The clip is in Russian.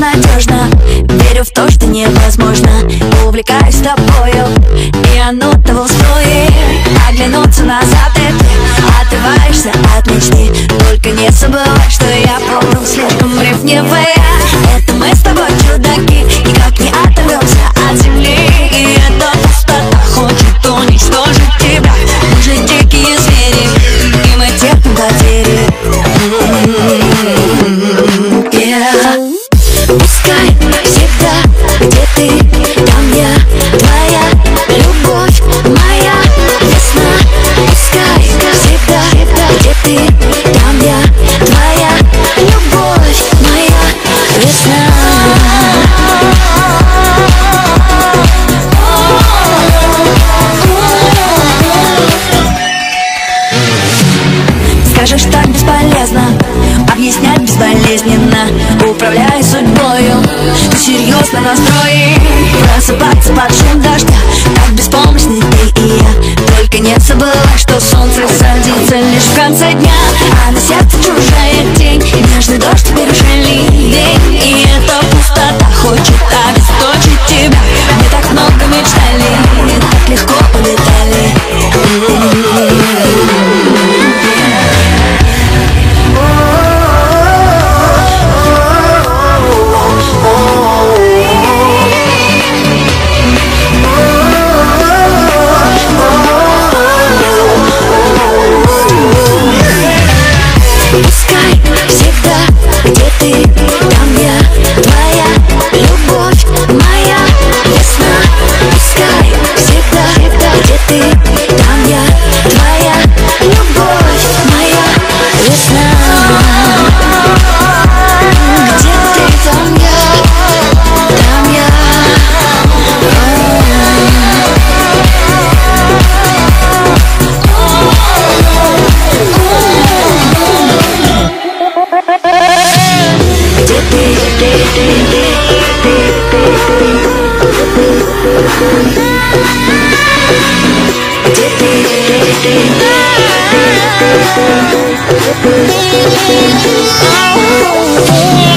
безнадежно. Верю в то, что невозможно. Увлекаюсь тобою, и оно того стоит. Оглянуться назад, и ты отрываешься от мечты. Только не забывай, что я помню слишком ревнивая. Это мы с тобой чудаки, никак не оторвемся от земли. И эта пустота хочет уничтожить тебя. Мы же дикие звери, и мы терпим потери. Пускай всегда, где ты, там я, твоя любовь, моя весна. Пускай всегда, где ты, там я, твоя любовь, моя весна. Скажешь, так бесполезно объяснять безболезненно, управляя судьбою. Ты серьезно настроен просыпаться под шум дождя. Так беспомощны ты и я. Только не забывай, что солнце садится лишь в конце дня, а на сердце чужая тень, и нежный дождь теперь уже ливень. И эта пустота хочет обесточить тебя. Мы так много мечтали, и так легко улетали. Пускай всегда, где ты, там я, твоя любовь, моя весна. Пускай всегда, где ты, там я, твоя любовь, моя весна. Где ты, там я, там я. Где ты?